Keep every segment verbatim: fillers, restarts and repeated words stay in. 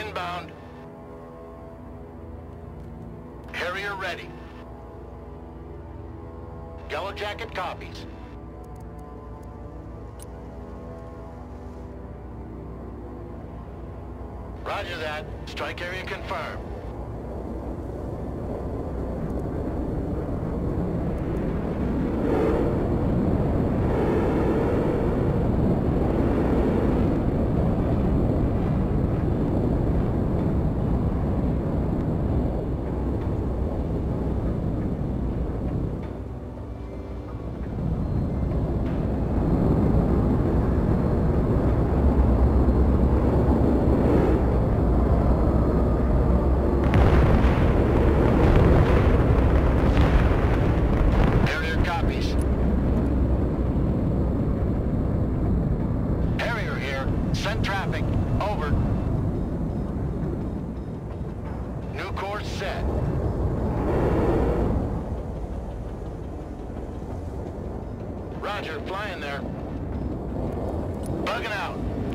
Inbound. Harrier ready. Yellow Jacket copies. Roger that. Strike area confirmed. Send traffic. Over. New course set. Roger, flying there. Bugging out.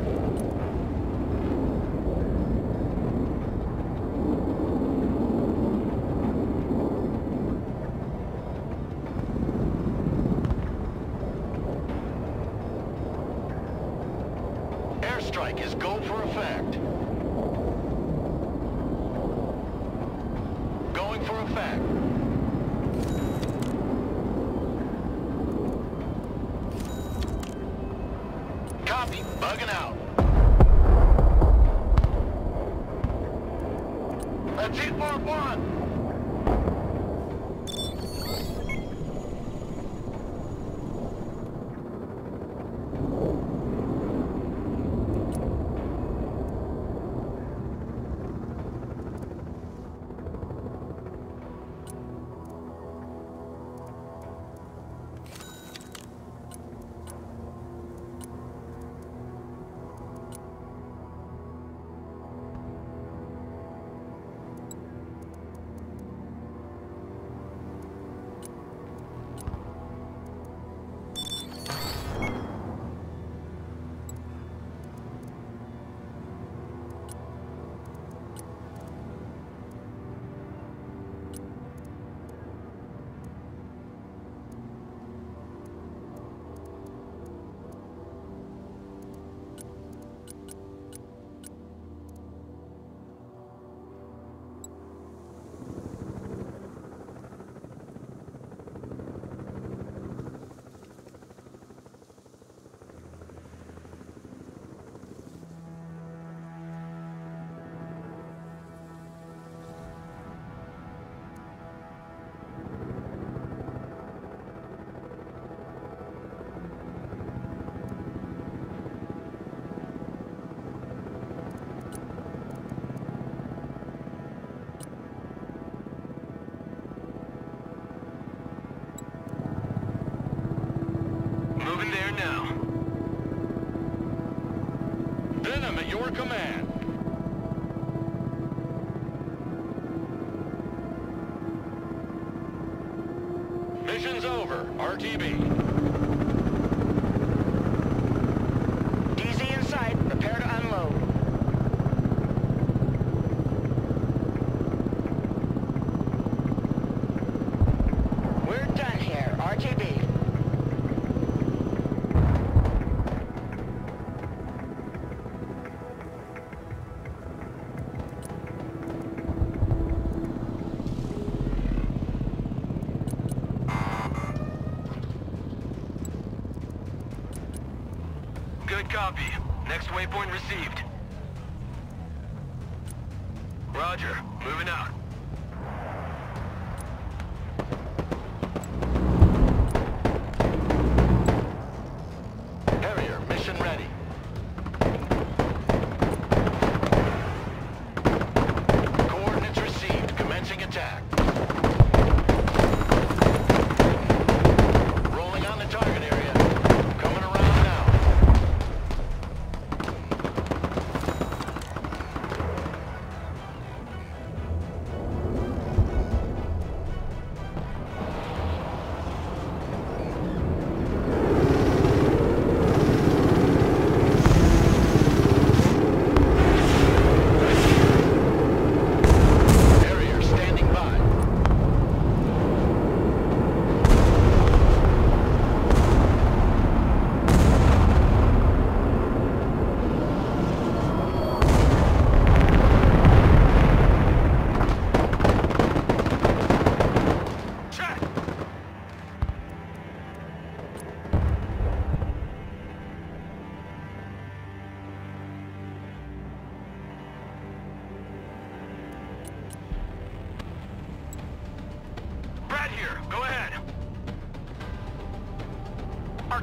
Airstrike is go for effect. Going for effect. Copy, bugging out. Let's hit for one. Moving there now. Venom at your command. Mission's over. R T B. D Z in sight. Prepare to unload. We're done here. R T B. Good copy. Next waypoint received. Roger. Moving out. Harrier, mission ready. Coordinates received. Commencing attack. Rolling on the target area. Coming around now.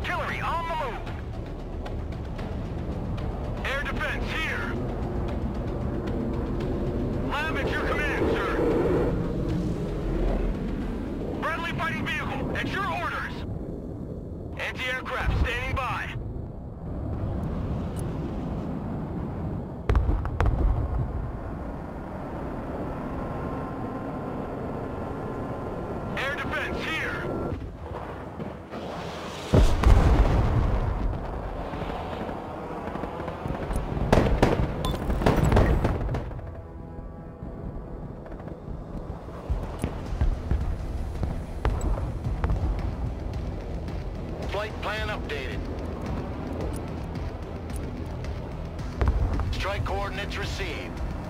Artillery on the move. Air defense here. Lab at your command, sir. Friendly fighting vehicle, at your orders. Anti-aircraft standing by. Air defense here. Flight plan updated. Strike coordinates received.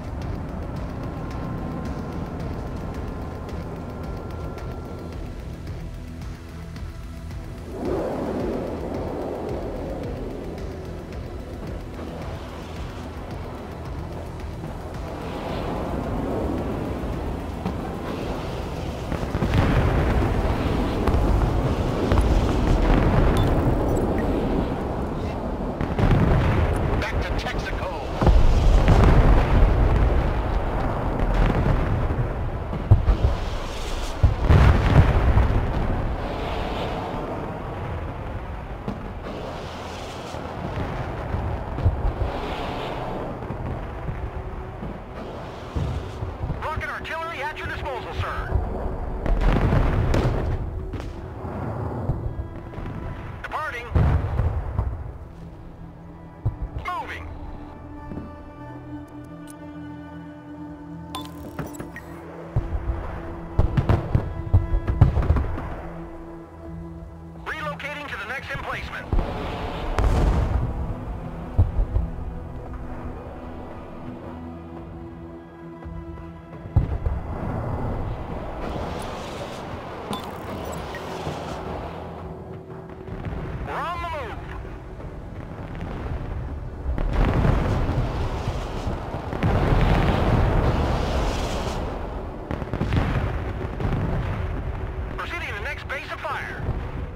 At your disposal, sir. Departing. Moving. Relocating to the next emplacement. Base of fire.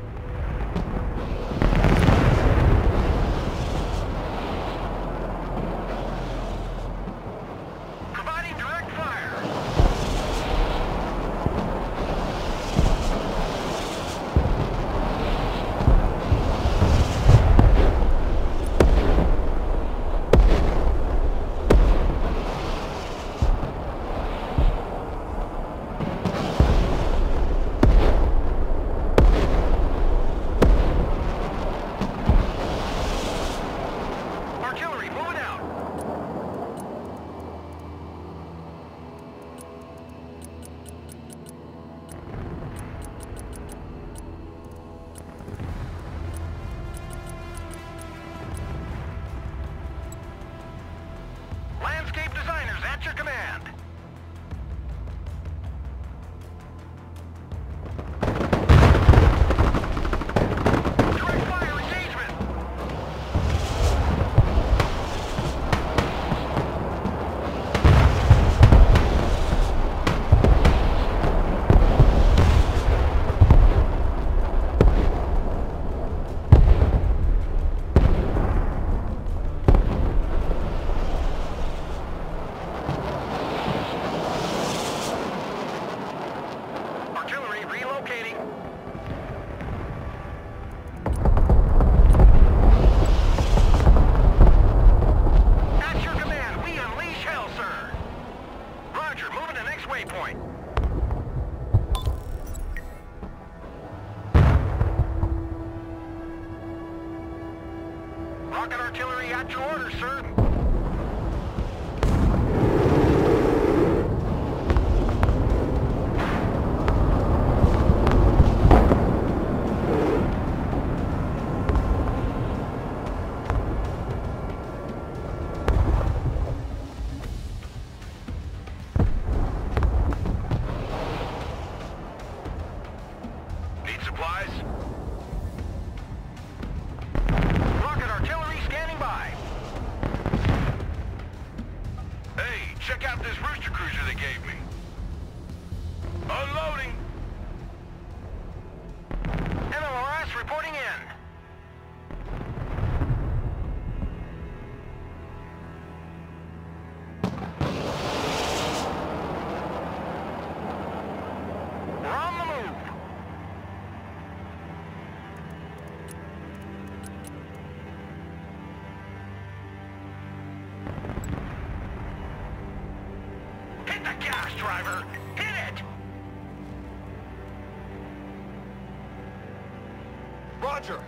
Providing direct fire. Artillery moving out. Landscape designers at your command. Direct fire engagement. Artillery relocating. At your command, we unleash hell, sir. Roger, moving to next waypoint. Rocket artillery at your orders, sir. Need supplies? Rocket artillery scanning by. driver. Hit it! Roger.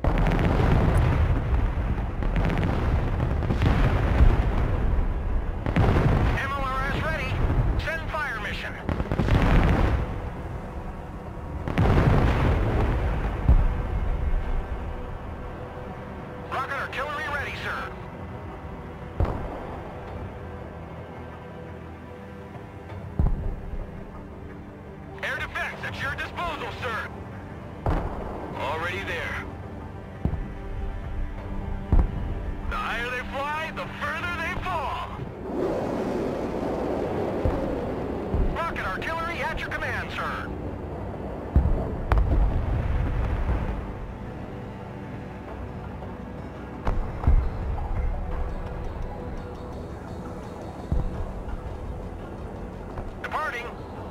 M L R S ready. Send fire mission. Rocket artillery ready, sir. Air defense at your disposal, sir. Already there. The higher they fly, the further they fall. Rocket artillery at your command, sir. Departing.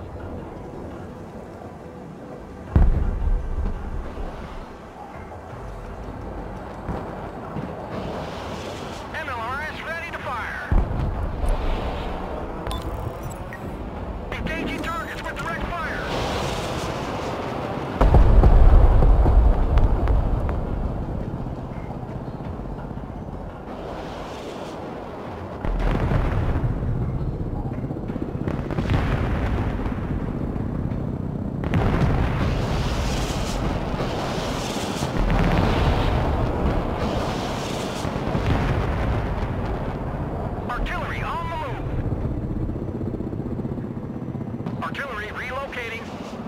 M L R S ready to fire. Engaging targets with direct fire. Artillery on the move. Artillery relocating.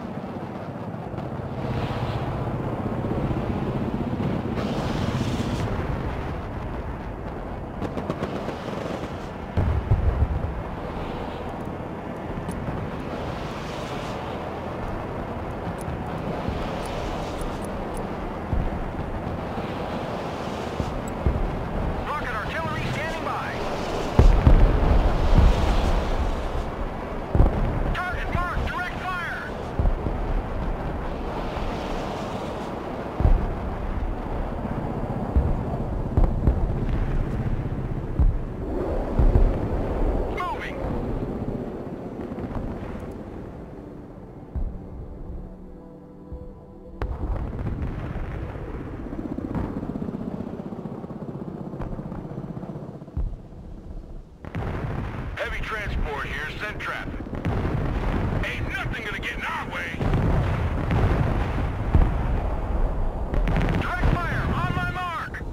Rocket artillery standing by. Target marked, direct fire! Moving! Heavy transport here, send traffic. Ain't nothing gonna get in our way. Direct fire, on my mark.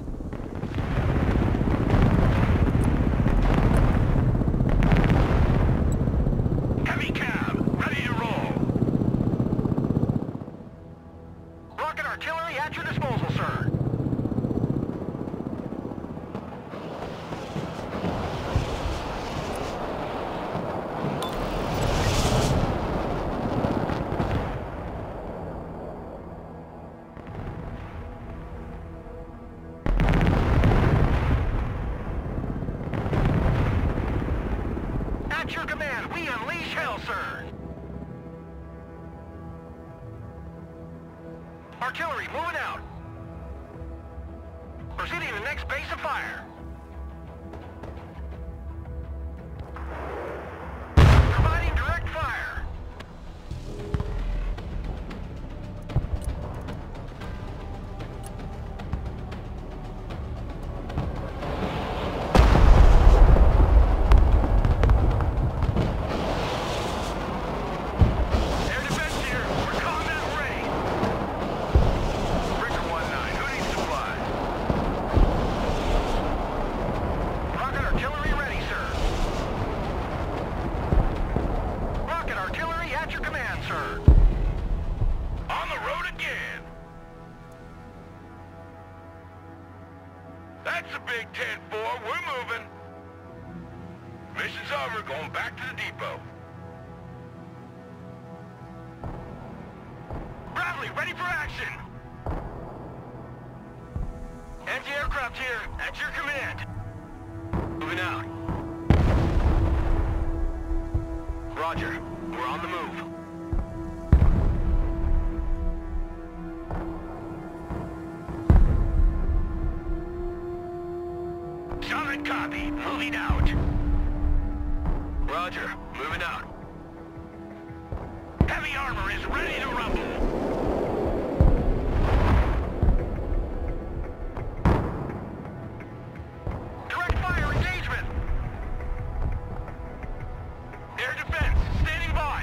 Heavy cab, ready to roll. Rocket artillery at your disposal, sir. At your command, we unleash hell, sir. Artillery moving out. Proceeding to the next base of fire. Providing direct fire. Air defense here. We're combat ready. Breaker one nine, who needs supply? Rocket artillery ready, sir. Rocket artillery at your command, sir. On the road again. That's a big ten four. We're moving. Mission's over. Going back to the depot. Bradley, ready for action. Anti-aircraft here, at your command. Moving out. Roger, we're on the move. Solid copy, moving out. Roger, moving out. Heavy armor is ready to rumble. Direct fire engagement. Air defense standing by.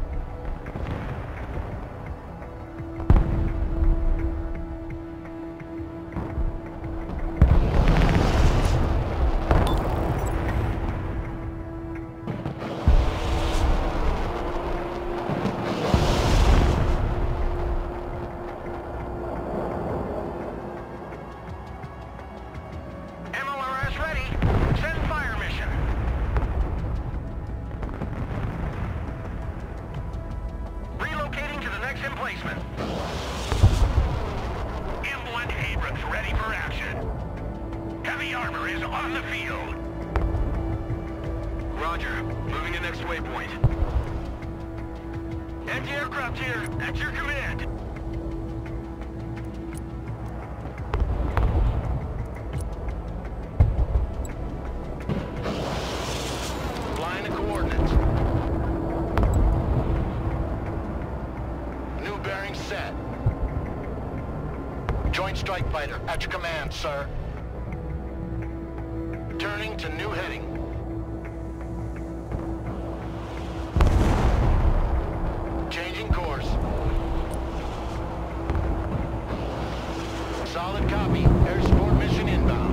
Emplacement. Inland Abrams ready for action. Heavy armor is on the field. Roger. Moving to next waypoint. Anti-aircraft here. At your command. Flying the coordinates. Bearing set. Joint Strike Fighter, at your command, sir. Turning to new heading. Changing course. Solid copy. Air support mission inbound.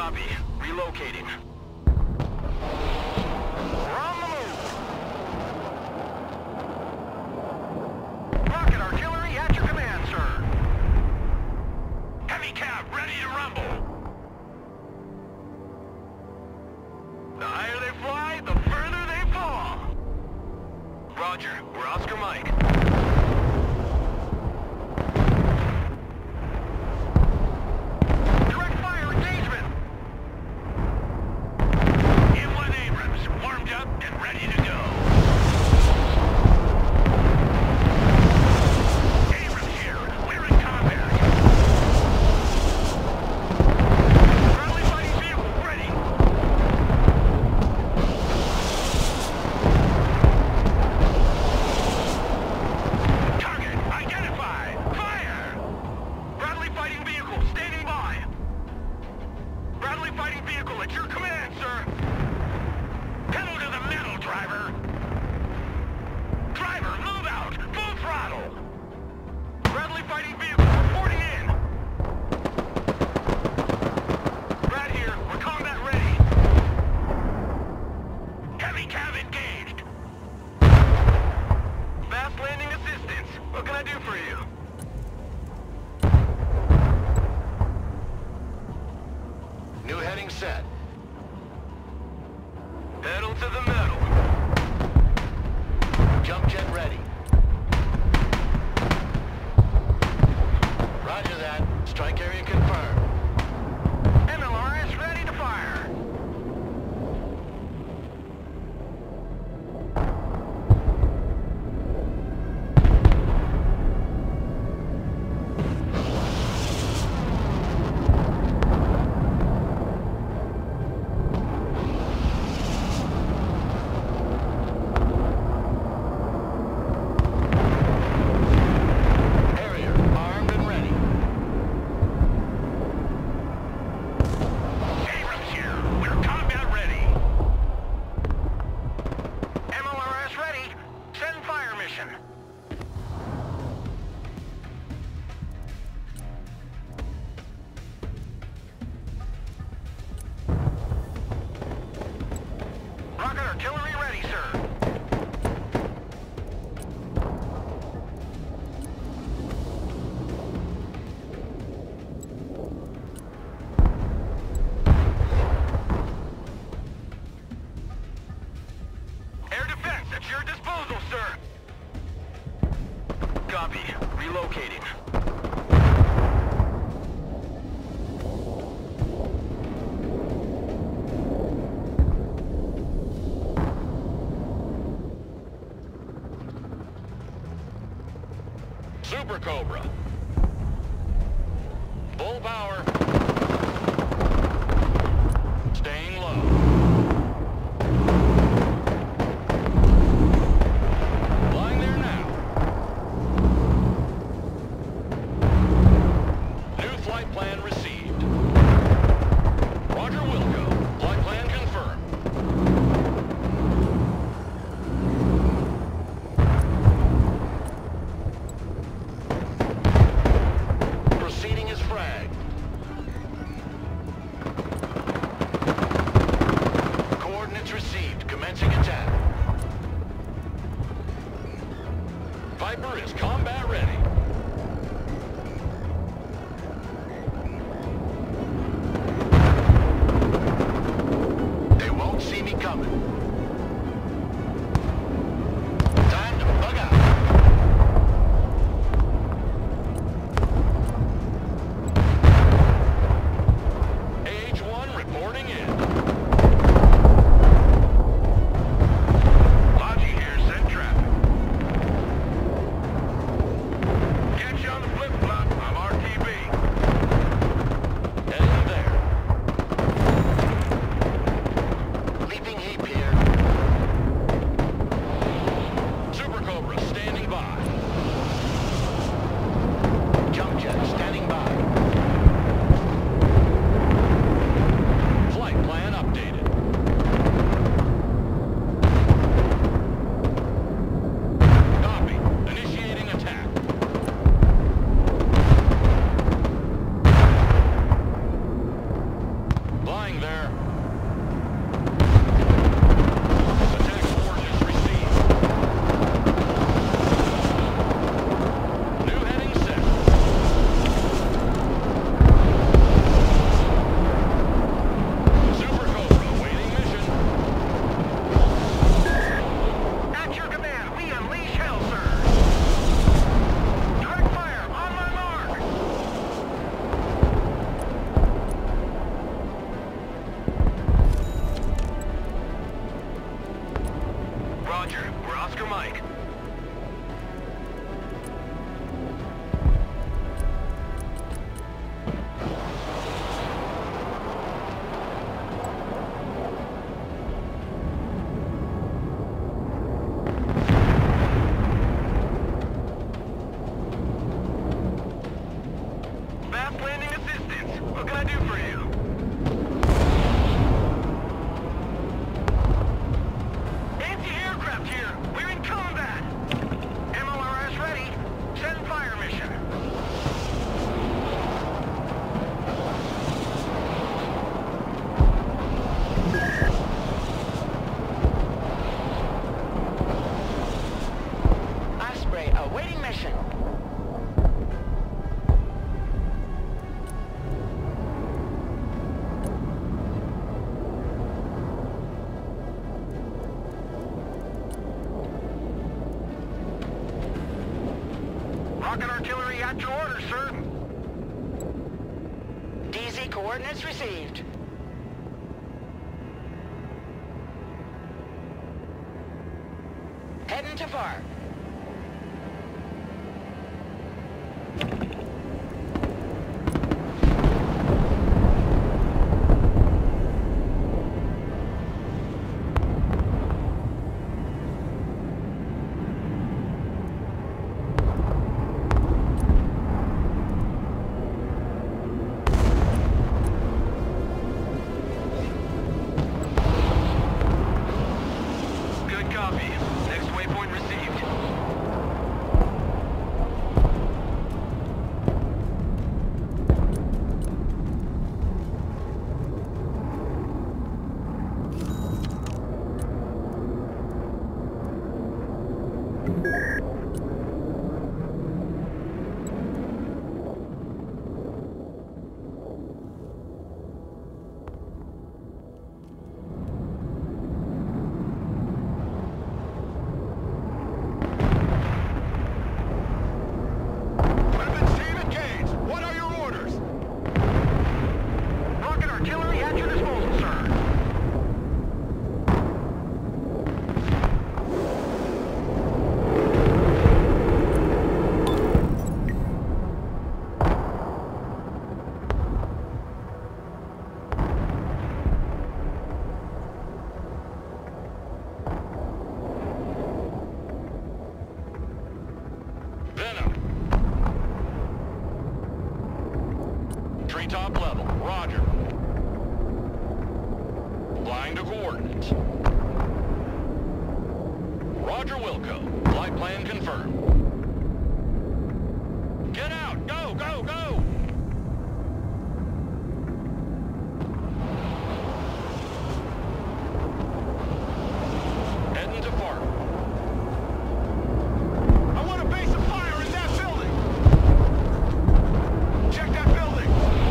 Copy. Relocating. We're on the move. Rocket artillery at your command, sir. Heavy cab ready to rumble. The higher they fly, the further they fall. Roger. We're Oscar Mike. Direct fire engagement. M one Abrams, warmed up and ready to go. Abrams here. We're in combat. Friendly fighting vehicle ready. Target identified. Fire! Bradley fighting vehicle standing by. Bradley fighting vehicle at your command, sir. Pedal to the metal, driver. Driver, move out. Full throttle. Bradley fighting vehicle reporting in. Brad here. We're combat ready. Heavy cab engaged. Fast landing assistance. What can I do for you? New heading set. Pedal to the metal. Jump jet ready. Roger that. Strike area confirmed. M L R S ready to fire. Harrier armed and ready. Abrams here. We're combat ready. M L R S ready. Send fire mission. Rocket artillery ready, sir. Air defense at your disposal, sir. Copy. Relocating. Super Cobra. Full power. Staying low. Flying there now. New flight plan received. Roger Wilco. Flight plan confirmed. Proceeding as fragged. sir. D Z coordinates received. Heading to far. Good copy. Next waypoint received. Weapons team engaged. What are your orders? Rocket artillery at your disposal, sir. Venom. Treetop level. Roger. Flying to coordinates. Roger Wilco. Flight plan confirmed. Get out! Go, go, go! Heading to Far. I want a base of fire in that building. Check that building.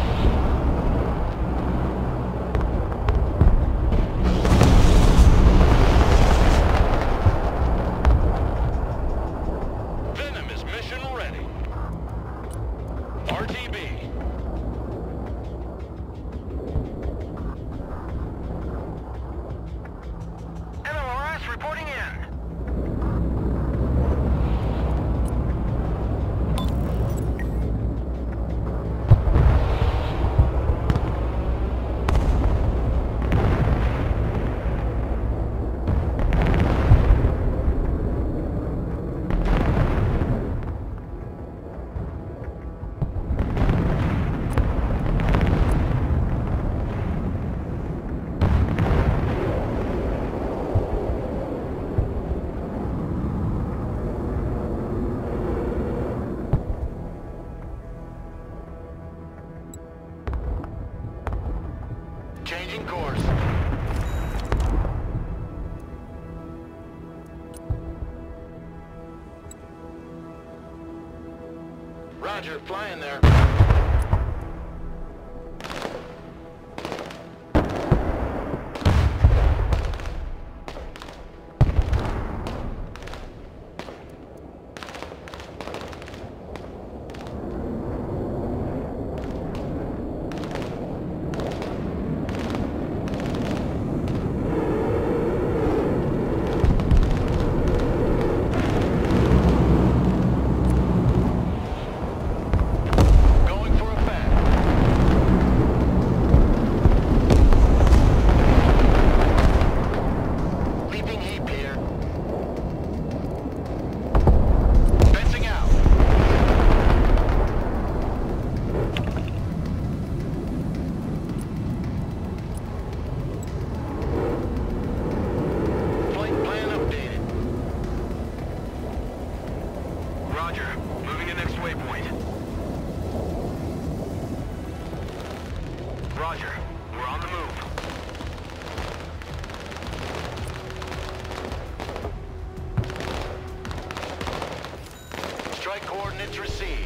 Venom is mission ready. R T B. M L R S reporting in. Changing course. Roger, flying there. Going for a fat. Leaping heap here. Fencing out. Flight plan updated. Roger. Moving to next waypoint. Roger. We're on the move. Strike coordinates received.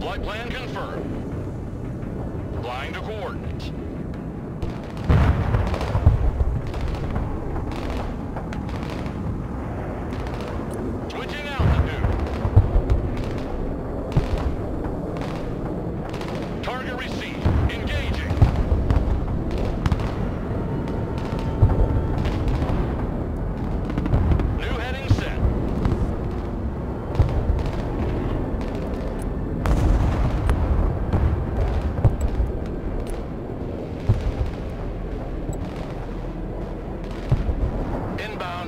Flight plan confirmed. Flying to coordinates. Switching altitude. Target received. Engaging. New heading set. Inbound.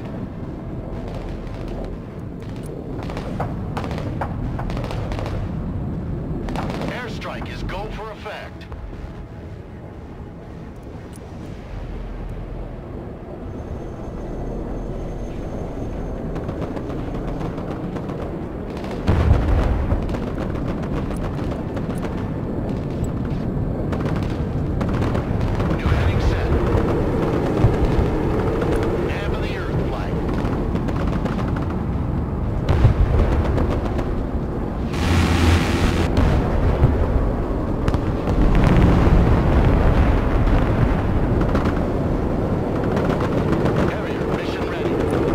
Airstrike is go for effect. New heading set. Nav of the Earth flight. Carrier mission ready.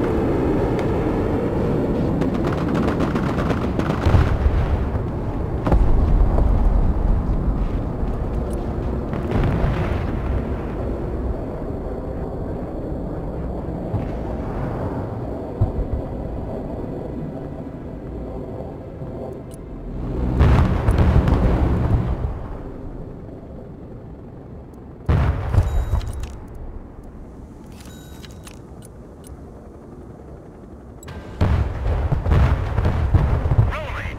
Rolling!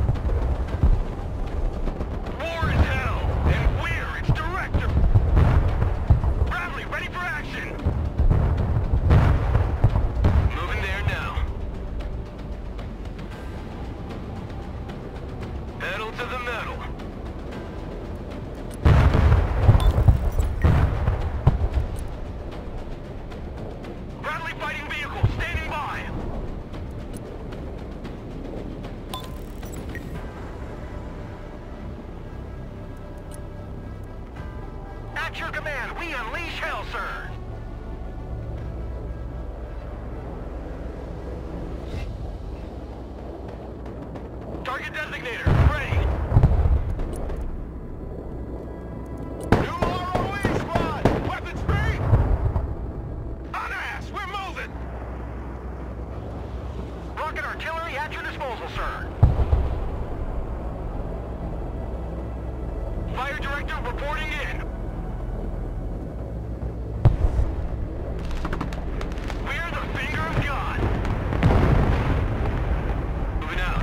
War is hell, and we're its director! Bradley, ready for action! Moving there now. Pedal to the metal. Bradley fighting vehicle, standing by! At your command, we unleash hell, sir! Target designator, ready! New R O E squad! Weapons free! On ass, we're moving! Rocket artillery at your disposal, sir. Fire director reporting in. We're the finger of God. Moving out.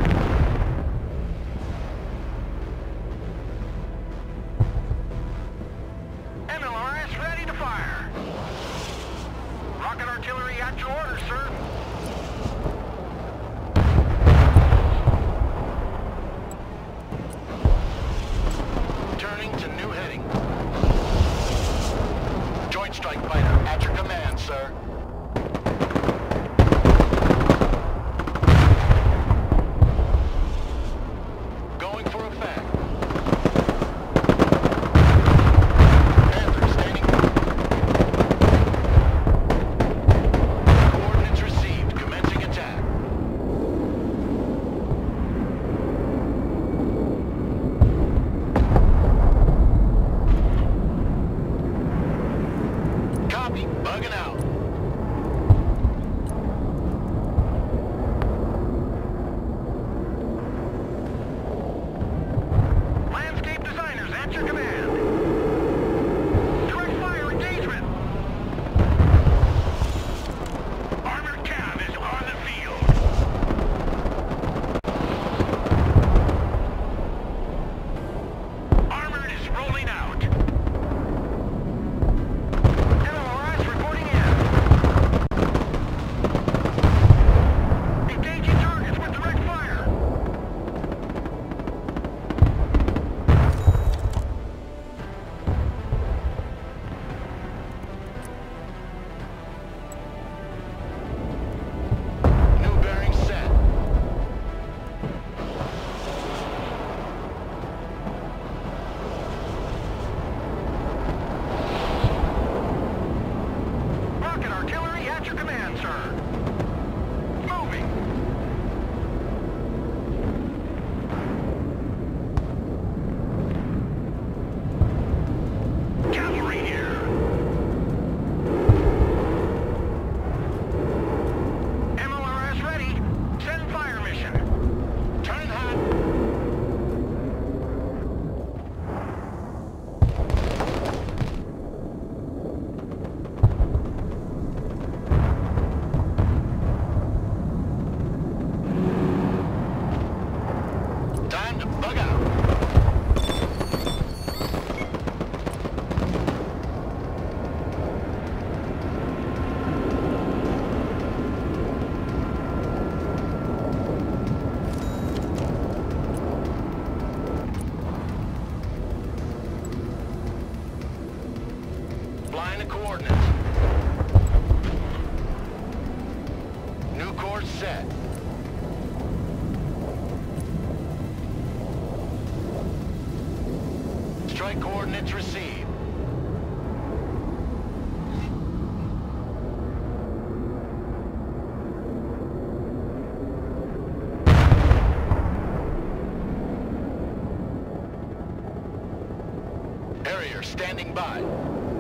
M L R S ready to fire. Rocket artillery at your orders, sir. Turning to new heading. Joint Strike Fighter at your command, sir. Going for effect. Panther standing. Coordinates received. Commencing attack. Copy. Bugging out. coordinates. New course set. Strike coordinates received. Harrier standing by.